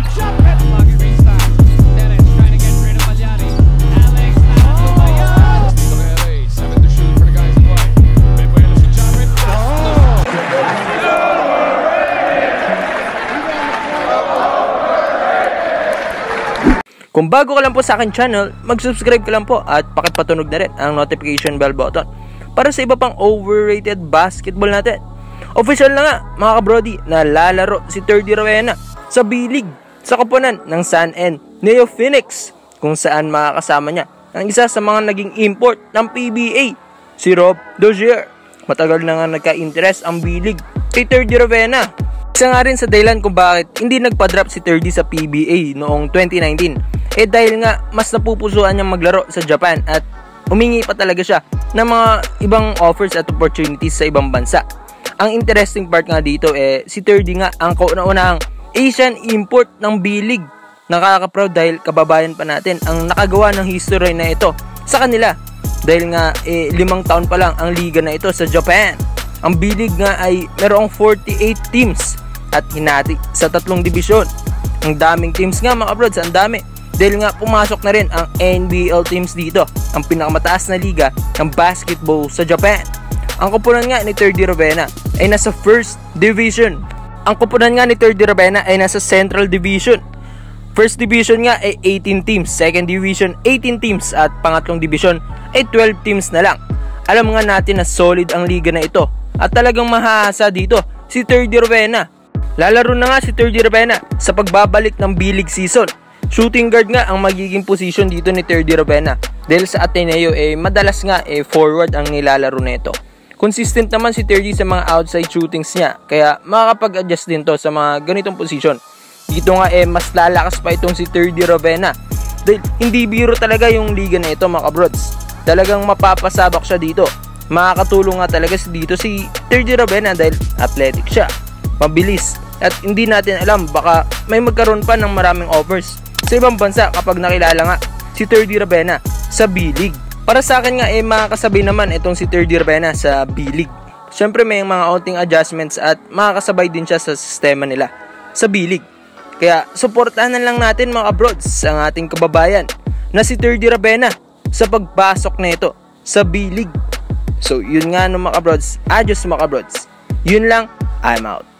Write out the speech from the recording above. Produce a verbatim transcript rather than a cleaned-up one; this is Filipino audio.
Kung bago ka lang po sa akin channel, mag-subscribe ka lang po at pakipatunog na rin ang notification bell button para sa iba pang overrated basketball natin. Official na nga mga kabrody na lalaro si Terdy Rowena sa B-League sa koponan ng San N Neo Phoenix, kung saan makakasama niya ang isa sa mga naging import ng P B A, si Rob Dozier. Matagal na nga nagka-interest ang B-League kay Terdy Rowena. Isa nga rin sa dahilan kung bakit hindi nagpa-drop si Terdy sa P B A noong twenty nineteen, eh dahil nga mas napupusuan niyang maglaro sa Japan at humingi pa talaga siya ng mga ibang offers at opportunities sa ibang bansa. Ang interesting part nga dito eh si Terdy nga ang kauna-unahang Asian import ng B-League. Nakaka-proud dahil kababayan pa natin ang nakagawa ng history na ito sa kanila, dahil nga eh, limang taon pa lang ang liga na ito sa Japan. Ang B-League nga ay merong forty-eight teams at hinati sa tatlong dibisyon. Ang daming teams nga mga kabrods, ang dami, dahil nga pumasok na rin ang N B L teams dito, ang pinakamataas na liga ng basketball sa Japan. Ang koponan nga ni Terdy Rowena ay nasa first division. Ang koponan nga ni Terdy Rowena ay nasa Central Division. First division nga ay eighteen teams, second division eighteen teams, at pangatlong division ay twelve teams na lang. Alam nga natin na solid ang liga na ito at talagang mahahasa dito si Terdy Rowena. Lalaro na nga si Terdy Rowena sa pagbabalik ng B-League season. Shooting guard nga ang magiging position dito ni Terdy Rowena, dahil sa Ateneo eh madalas nga eh forward ang nilalaro nito. Consistent naman si Terdy sa mga outside shootings niya, kaya makakapag-adjust din to sa mga ganitong position. Dito nga eh mas lalakas pa itong si Terdy Rowena, dahil hindi biro talaga yung liga na ito mga kabrods. Talagang mapapasabak siya dito. Makakatulong nga talaga dito si Terdy Rowena dahil athletic siya, mabilis, at hindi natin alam, baka may magkaroon pa ng maraming offers sa ibang bansa kapag nakilala nga si Terdy Rowena sa B-League. Para sa akin nga eh makakasabay naman itong si Terdy Rowena sa B-League. Siyempre may mga onting adjustments at makakasabay din siya sa sistema nila sa B-League. Kaya suportahan na lang natin mga kabrods ang ating kababayan na si Terdy Rowena sa pagpasok na ito sa B-League. So yun nga no mga kabrods, adios mga kabrods. Yun lang, I'm out.